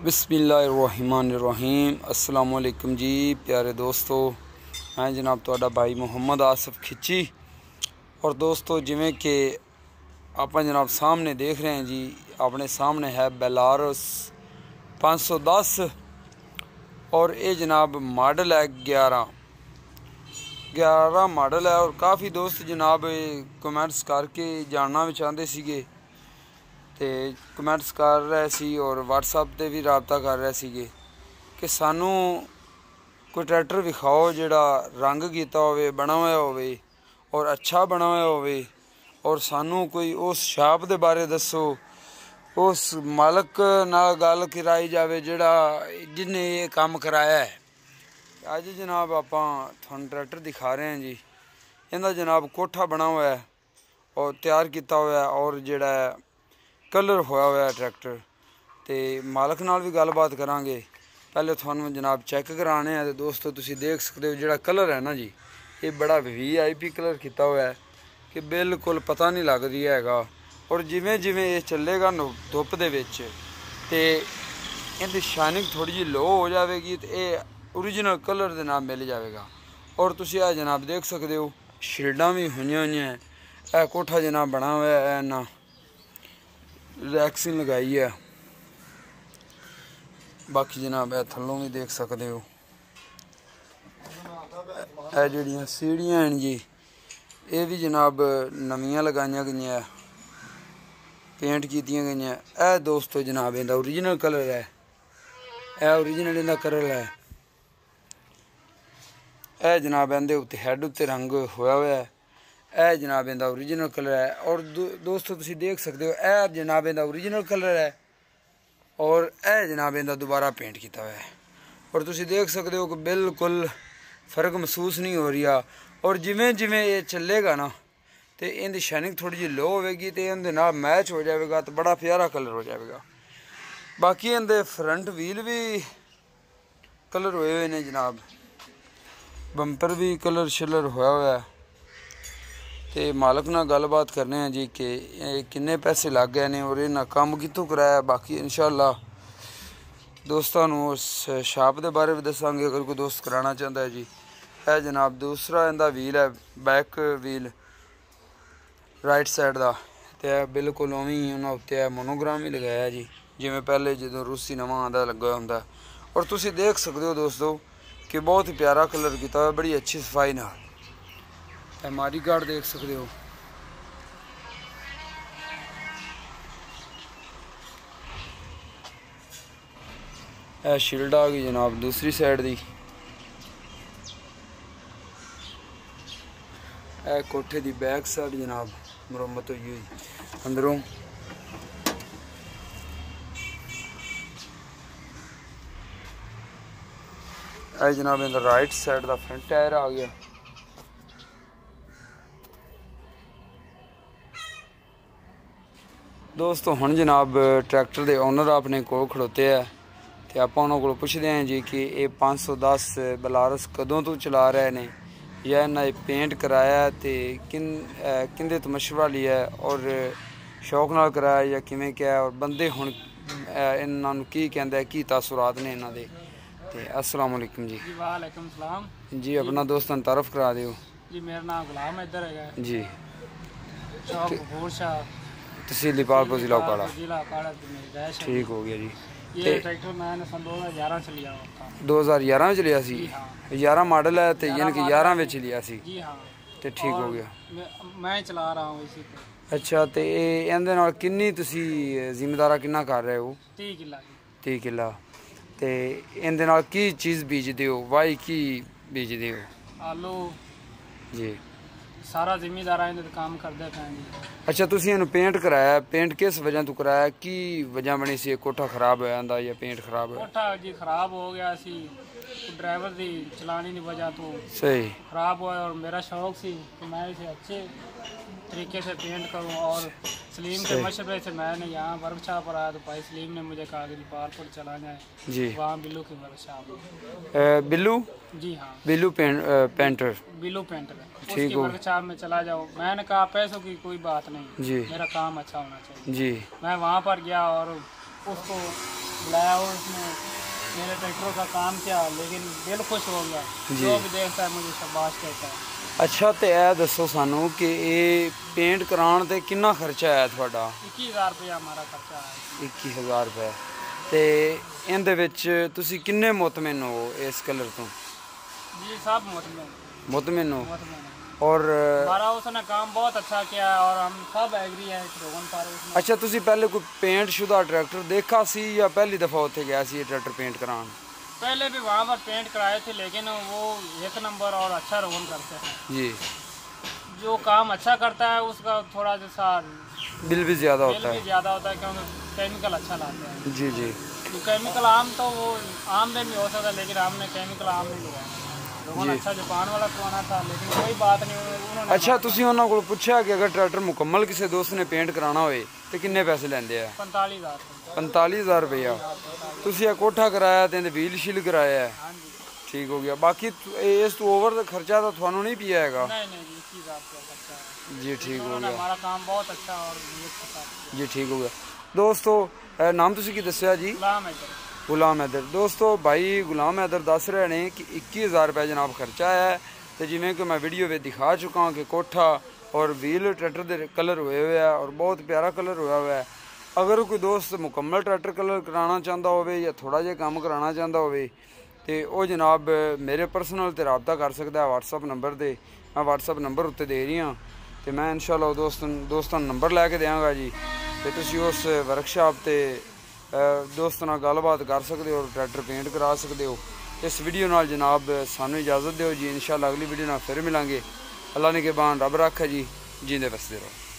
बिस्मिल्लाहिर्रहमानिर्रहीम। अस्सलाम वालेकुम जी प्यारे दोस्तों, मैं जनाब तुहाडा भाई मुहम्मद आसिफ खिची। और दोस्तों जिमें कि आप जनाब सामने देख रहे हैं जी, अपने सामने है बेलारस 510 और ये जनाब मॉडल है 11 मॉडल है। और काफ़ी दोस्त जनाब कमेंट्स करके जानना भी चाहते सीगे ते कमेंट्स कर रहे सी और व्हाट्सएप पर भी रबता कर रहे सीगे कि सानू कोई ट्रैक्टर विखाओ जिहड़ा रंग कीता होवे, बना हुआ होवे और अच्छा बना हुआ होवे, और सानू कोई उस शाप दे बारे दसो, उस मालक नाल गल कराई जावे जिहड़ा जिन्हें ये काम कराया है। अज जनाब आपां तुहानू ट्रैक्टर दिखा रहे हैं जी। इहदा जनाब कोठा बना हुआ है और तैयार किया हुआ है और जिहड़ा कलर होया हुआ है ट्रैक्टर, तो मालक नाल भी गलबात करांगे। पहले थानू जनाब चेक कराने हैं। तो दोस्तों तुसीं देख सकते हो जिहड़ा कलर है ना जी, ये बड़ा VIP कलर किया हुआ है कि बिल्कुल पता नहीं लगदी हैगा। और जिमें जिमें ये चलेगा धुप दे विच ते इहदी शाइनिंग थोड़ी जी लो हो जाएगी तो ये ओरिजिनल कलर दे नाल मिल जाएगा। और तुसीं आ जनाब देख सकते हो शील्डां भी होईयां होईयां हैं। यह कोठा जनाब बना हुआ है ना, रैक्सिंग लगाई है। बाकी जनाब है थल्लों भी देख सकते हो, यह जड़ियाँ सीढ़ियाँ हैं जी, ये भी जनाब नवियां लगाइया गई, पेंट कीतियां गई। यह दोस्तों जनाब इनका ओरिजिनल कलर है, यह ओरिजिनल इनका कलर है। यह जनाब इहदे उत्ते हैड उत्ते रंग होया हुआ है। यह जनाब इनका ओरिजिनल कलर है। और दोस्तों तुसीं देख सकते हो यह जनाब इनका ओरिजिनल कलर है और यह जनाब इनका दोबारा पेंट किया हुआ है। और तुसीं देख सकते हो कि बिल्कुल फ़र्क महसूस नहीं हो रहा। और जिमें जिमें ये चलेगा ना तो इनकी शाइनिंग थोड़ी जी लो होगी तो इनके नाल मैच हो जाएगा, तो बड़ा प्यारा कलर हो जाएगा। बाकी इनके फ्रंट व्हील भी कलर होए हुए ने जनाब, बंपर भी कलर शलर होया हुआ है। तो मालक नाल गलबात करने हैं जी कि किन्ने पैसे लग गए ने और इन्हें काम कितों कराया। बाकी इंशाअल्लाह दोस्तों उस शाप के बारे भी दसांगे अगर कोई दोस्त कराना चाहता है जी। यह जनाब दूसरा इनका व्हील है, बैक व्हील राइट साइड का, तो बिल्कुल उवें ही उन्होंने उत्ते मोनोग्राम ही लगाया जी, जिमें पहले जो रूसी नवा आंदा लगा होंदा। और तुसीं देख सकते हो दोस्तों कि बहुत ही प्यारा कलर किया हुआ, बड़ी अच्छी सफाई नाल। हमारी गार्ड देख सकते हो, यह शील्ड आ गई जनाब दूसरी साइड दी। यह कोठे दी बैक साइड जनाब मुरम्मत हुई हुई अंदरों। यह जनाब इनका राइट साइड का फ्रंट टायर आ गया। दोस्तों हुण जनाब ट्रैक्टर के ओनर अपने को खड़ोते हैं तो आप उन्होंने को पुछते हैं जी कि ये 510 बेलारस कदों तो चला रहे हैं या इन्हें पेंट कराया तो किंदे तो मशवरा लिया और शौक नाल कराया या किमें क्या, और बंदे हुण इन्होंने की कहते की तासुरात ने इन्हों के। तो अस्सलाम वालेकुम जी। वालेकुम सलाम जी। अपना दोस्तों तारफ करा दियो जी। मेरा नाम गुलाम इधर है जी, तहसील दीपालपुर जिला उकाड़ा। ठीक हो गया जी। ये ट्रैक्टर मैंने सन 2011 से लिया था। 2011 में लिया सी? 11 मॉडल है तो यानी कि 11 में लिया सी जी हाँ। तो ठीक हो गया। मैं चला रहा हूँ इसी पे। अच्छा, तो इहदे नाल किन्नी तुसी जिम्मेदारा किन्ना कर रहे हो? 30 किला। 30 किला। तो इहदे नाल की चीज़ बीजते हो, वाई की बीजते हो? आलू जी। सारा जिम्मेदार इन्हें काम करते पे जी। अच्छा, तुसी इन्हू पेंट कराया, पेंट किस वजह तो कराया, की वजह बनी सी? कोठा खराब होया आंदा या पेंट खराब होया? कोठा जी खराब हो गया सी, ड्राइवर की चलाने की वजह तो सही खराब हुआ। और मेरा शौक सी कि मैं इसे अच्छे तरीके से पेंट करूं। और सलीम के मशवरे से मैंने यहाँ वर्कशॉप पर आया तो भाई सलीम ने मुझे कहा कि दीपालपुर चला जाए जी, वहाँ बिल्लू की वर्कशॉप। बिल्लू? जी हाँ, बिल्लू पेंटर। बिल्लू पेंटर ठीक उसकी हो। वर्कशॉप में चला जाओ। मैंने कहा पैसों की कोई बात नहीं जी, मेरा काम अच्छा होना चाहिए जी। मैं वहाँ पर गया और उसको बुलाया और उसने मेरे ट्रैक्टर का काम किया, लेकिन दिल खुश हो गया। जो भी देखता है मुझे शाबाश कहता है। अच्छा, तो यह दसो सानू कि ये पेंट कराने ते कितना खर्चा आया थोड़ा? 21,000 रुपया हमारा खर्चा है। 21,000 रुपये। तो इहदे विच तुसी किन्ने मुतमिन हो इस कलर तो? जी सब मुतमिन हो? मुतमिन। और हमारा उसने काम बहुत अच्छा किया है और हम सब एग्री हैं रोगन पर उसने। अच्छा, तुसी पहले कोई पेंट शुदा ट्रैक्टर देखा सी या पहली दफ़ा उत्थे गया सी ये ट्रैक्टर पेंट कराने? पहले भी वहाँ पर पेंट कराए थे, लेकिन वो 1 नंबर और अच्छा रोगन करते हैं जी। जो काम अच्छा करता है उसका थोड़ा जैसा बिल भी ज़्यादा बिल होता भी है। ज़्यादा होता है, क्योंकि केमिकल अच्छा लाते हैं। जी जी। जो केमिकल आम तो वो आम में भी हो सकता है, लेकिन हमने केमिकल आम नहीं लिया। रोगन अच्छा जापान वाला करवाना था, लेकिन कोई बात नहीं, उन्होंने। अच्छा, तुसी उन्होंने को पूछा कि अगर ट्रैक्टर मुकम्मल किसी दोस्त ने पेंट कराना होए तो किन्ने पैसे लेंदे आ? 45,000। 45,000 रुपया। तुसी ये कोठा कराया ते व्हील शील कराया है? हाँ जी। ठीक हो गया। बाकी इस तो ओवर दा खर्चा तो थानू नहीं पिया हैगा? नहीं नहीं जी, 21,000 रुपया खर्चा है। जी ठीक हो उन्होंने गया। हमारा काम बहुत अच्छा और अच्छा जी ठीक हो गया। दोस्तों नाम तुसी की दस्या जी? गुलाम है सर। गुलाम हैदर। दोस्तों भाई गुलाम हैदर दस रहे हैं कि 21,000 रुपये जनाब खर्चा है। तो जिमें कि मैं वीडियो में दिखा चुका हूँ कि कोठा और व्हील ट्रैक्टर के कलर हुए हुए है और बहुत प्यारा कलर हुआ हुआ है। अगर कोई दोस्त मुकम्मल ट्रैक्टर कलर कराना चाहता हो या थोड़ा जिहा काम कराना चाहता हो तो वह जनाब मेरे परसनल ते रबता कर सकता है व्हाट्सअप नंबर से। मैं व्हाट्सअप नंबर उत्ते दे रही हाँ, तो मैं इंशाल्लाह दोस्तों नंबर लैके देंगा जी। तो तुसी उस वर्कशॉप ते दोस्तों नाल गलबात कर सकते हो और ट्रैक्टर पेंट करा सकते हो। इस वीडियो नाल जनाब सानू इजाज़त दो जी। इंशाल्लाह अगली वीडियो नाल फिर मिलांगे। अल्लाह ने के बान रब रखा जी। जींदे बसते रहो।